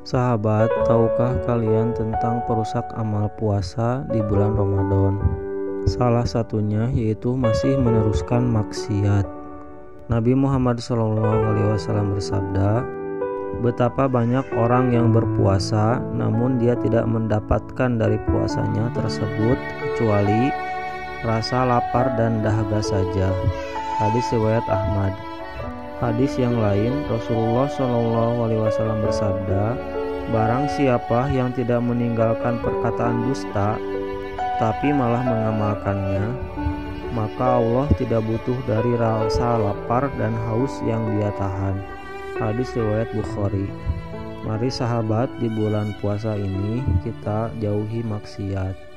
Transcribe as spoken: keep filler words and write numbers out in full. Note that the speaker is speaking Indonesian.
Sahabat, tahukah kalian tentang perusak amal puasa di bulan Ramadan? Salah satunya yaitu masih meneruskan maksiat. Nabi Muhammad shallallahu alaihi wasallam bersabda, betapa banyak orang yang berpuasa namun dia tidak mendapatkan dari puasanya tersebut kecuali rasa lapar dan dahaga saja. Hadis riwayat Ahmad. Hadis yang lain, Rasulullah shallallahu alaihi wasallam bersabda, barang siapa yang tidak meninggalkan perkataan dusta tapi malah mengamalkannya, maka Allah tidak butuh dari rasa lapar dan haus yang dia tahan. Hadis riwayat Bukhari. Mari sahabat, di bulan puasa ini kita jauhi maksiat.